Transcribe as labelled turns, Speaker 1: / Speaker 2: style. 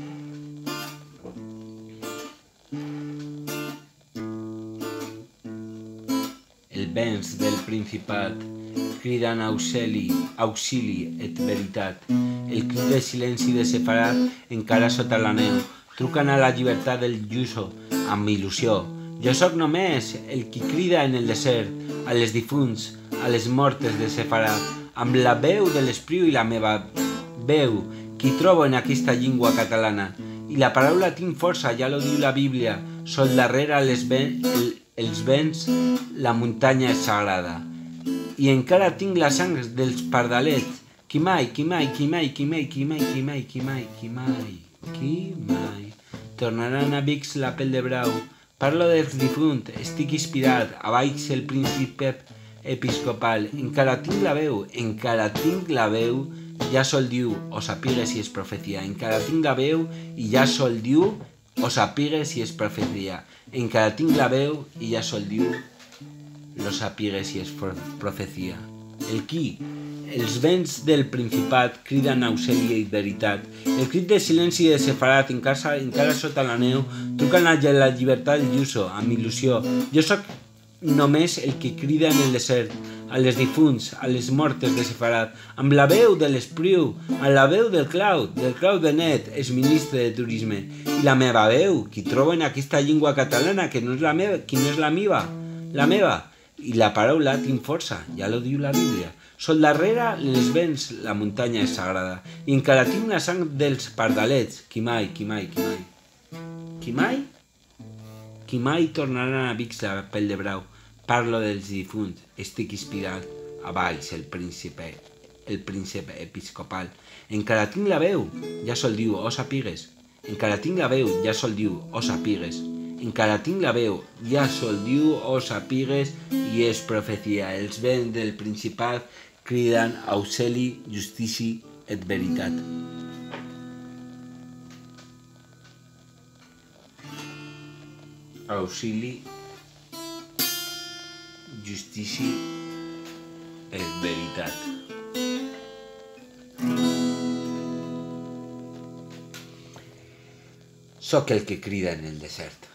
Speaker 1: Els vents del Principat criden auxili et veritat. El crit de silenci de Sefarat encara sota la neu. Truquen a la llibertat del Yuso amb il·lusió. Jo sóc només el qui crida en el desert, a les difunts, a les mortes de Sefarat, amb la veu de l'espriu i la meva veu, qui trobo en aquesta llengua catalana. I la paraula tinc força, ja lo diu la Bíblia, sol darrere els vents, la muntanya és sagrada. I encara tinc la sang dels pardalets, qui mai tornaran a Vix la pell de brau. Parlo dels difunts, estic inspirat, a baix el príncipe episcopal, encara tinc la veu, ja sol diu, o sapigues si és profecia, encara tinc la veu i ja sol diu, o sapigues si és profecia, encara tinc la veu i ja sol diu, lo sapigues si és profecia. El qui? Els vents del Principat criden auxili i veritat. El crit de silenci de Sefarat encara sota la neu truquen a la llibertat del Yuso amb il·lusió. Jo sóc només el que crida en el desert, a les difunts, a les mortes de Sefarat, amb la veu de l'espriu, amb la veu del Claude Benet, exministre de Turisme, i la meva veu, qui trobo en aquesta llengua catalana, que no és la meva, i la paraula tinc força, ja lo diu la Bíblia. Sol darrere els vents, la muntanya és sagrada, i encara tinc la sang dels pardalets, qui mai tornaran a Vix la pell de brau. Parlo dels difunts, estic inspirat, a baix el príncipe episcopal. Encara tinc la veu, ja sol diu, o sapigues. Encara tinc la veu, ja sol diu, o sapigues. Encara tinc la veu, ja sol diu, o sapigues, i és profecia. Els vents del Principat criden auxili, justici et veritat. Auxili, justici et veritat. Sóc el que crida en el desert.